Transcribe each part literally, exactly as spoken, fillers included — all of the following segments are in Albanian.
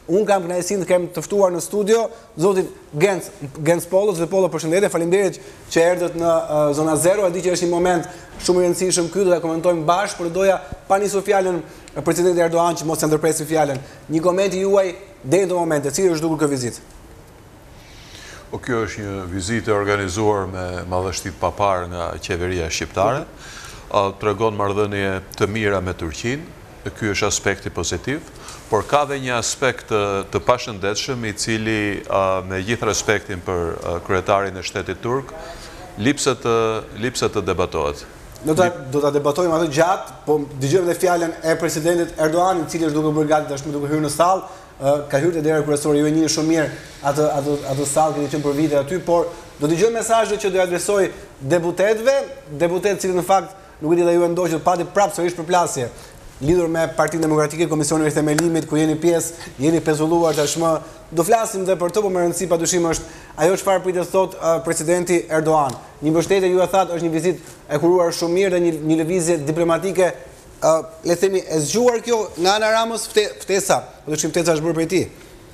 Unë kam kënaqësinë të kem të ftuar në studio zotin Genc, Genc Pollo, zoti Pollo, përshëndetje, faleminderit që erdhët në uh, Zona Zero. E di që është një moment shumë i rëndësishëm ky, do ta komentojmë bashkë, por doja pa nisur fjalën presidenti Erdogan që mos e ndërpresi fjalën. Një koment i juaj deri në momentin, si është dukur kjo vizitë? O, kjo është një vizitë organizuar me madhështi të papar nga qeveria shqiptare. Uh, tregon marrëdhënie të mira me Turqinë. Ky është aspekti pozitiv, por ka dhe një aspekt të, të pashëndetshëm i cili uh, me gjithë respektin për uh, kryetarin e shtetit turk, lipset të, lipset të debatohet. Do ta do ta debatojmë atë gjatë, po dëgjojmë edhe fjalën e presidentit Erdogan, i cili është duke bërë gati tashmë duke hyrë në sallë, uh, ka hyrë te dera kryesore, ju e njihni shumë mirë atë atë atë sallë që qenë për vite aty, por do dëgjojmë mesazhet që do i adresoj deputetëve, deputetë që në fakt nuk e di dhe ju e ndoqët pati prapë sërish përplasje lidhur me Partinë Demokratike, Komisionin e Themelimit, ku jeni pjesë, jeni pezulluar tashmë. Do flasim dhe për të, por më rëndësi padyshim është ajo çfarë pritet thot uh, presidenti Erdogan. Një mbështetje, ju e thatë, është një vizitë e kuruar shumë mirë dhe një, një lëvizje diplomatike, uh, le të themi, e zgjuar kjo nga ana Ramës, fte, ftesa, padyshim ftesa është bërë prej tij.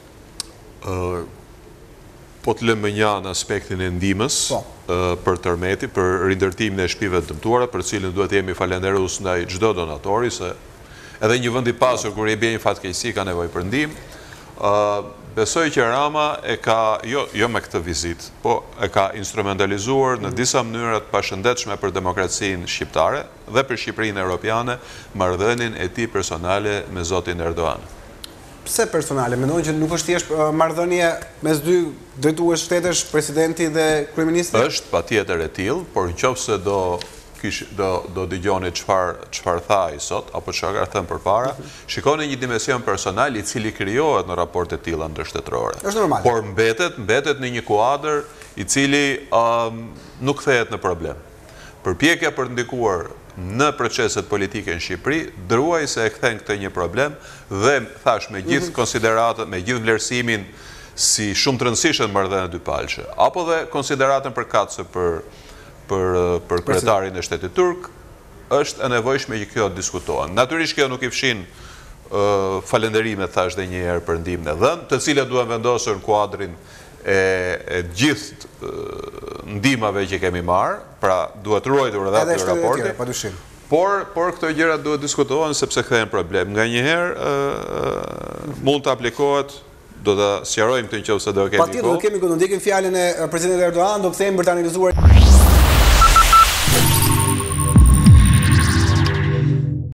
Uh, po të lëmë një në aspektin e ndihmës po. uh, për tërmeti, për rindërtimin e shtëpive të dëmtuara, për cilën duhet jemi falenderus ndaj çdo donatori, se edhe një vend i pasur kur i bie një fatkeqësi ka nevojë për ndihmë. Uh, besoj që Rama e ka, jo, jo me këtë vizitë, po e ka instrumentalizuar në disa mënyra të pashëndetshme për demokracinë shqiptare dhe për Shqipërinë europiane marrëdhënien e tij personale me zotin Erdogan. Pse personale? Mendoj që nuk është thjesht uh, marrëdhënie mes dy drejtues shtetesh, presidenti dhe kryeministri? Është patjetër e tillë, por nëse do kish do do dëgjoni çfarë çfarë tha ai sot apo çfarë ka thënë përpara, shikoni një dimension personal i cili krijohet në raporte të tilla ndërshtetërore. Është normal. Por mbetet mbetet në një kuadër i cili um, nuk kthehet në problem. Përpjekja për të ndikuar në proceset politike në Shqipëri, druaj se e kthen këtë një problem dhe thash me gjithë mm-hmm. konsideratën, me gjithë vlerësimin si shumë të rëndësishëm marrëdhënia dypalçe, apo dhe konsideratën përkatëse për për për kryetarin e shtetit turk, është e nevojshme që kjo diskutohen. Natyrisht kjo nuk i fshin uh, falënderimet, thash dhe një herë, për ndihmën e dhënë, të cilat duhen vendosur në kuadrin e, e gjithë uh, ndihmave që kemi marrë, pra duhet ruajtur edhe atë raporti. Por por këto gjëra duhet diskutohen sepse kthehen problem. Nganjëherë uh, mund të aplikohet. Do ta sqarojmë këtë nëse do kemi kohë. Patjetër do kemi kohë, do ndjekim fjalën e presidentit Erdogan, do kthehemi për të analizuar